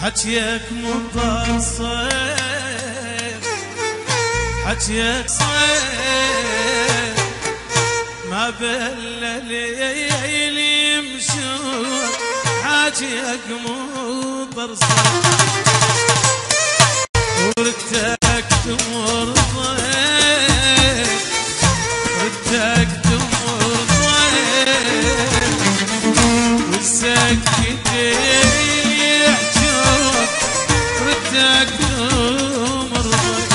حكيك مضر صيف، حكيك صيف ما بالليل يمشون، حكيك مضر صيف وردك تمر ضيف، ردك تمر ضيف والسكتين يحجون، ردك تمر ضيف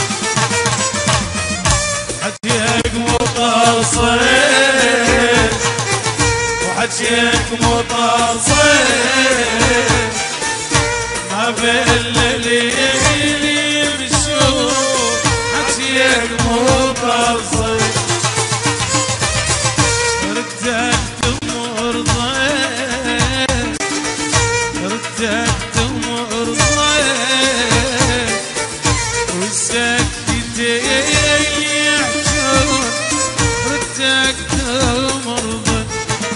حكيك مطر صيف وحكيك مطر صيف ما بالليل يمشون، حكيك مطر صيف ردك تمر ضيف، ردك تمر ضيف والسكتين يحجون، ردك تمر ضيف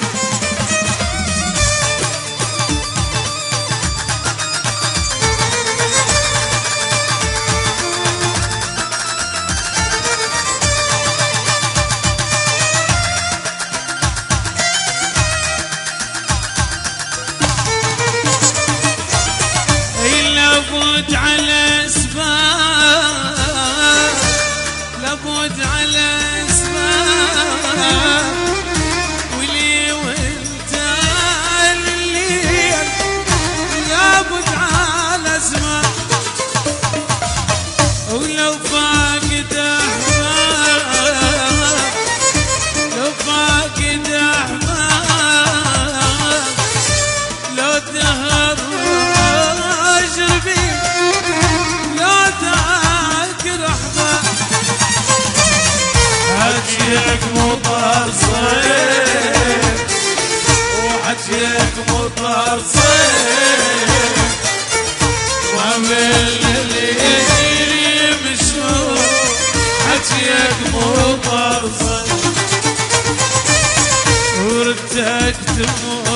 لابد على اسباب، لابد على اسباب ولي وانت الليل لابد على اسباب، ولو فاقد احباب، لو فاقد احباب لو دهر حكيك مطر صيف وحكيك مطر صيف ومن الليل يمشون، حكيك مطر صيف وردك تمر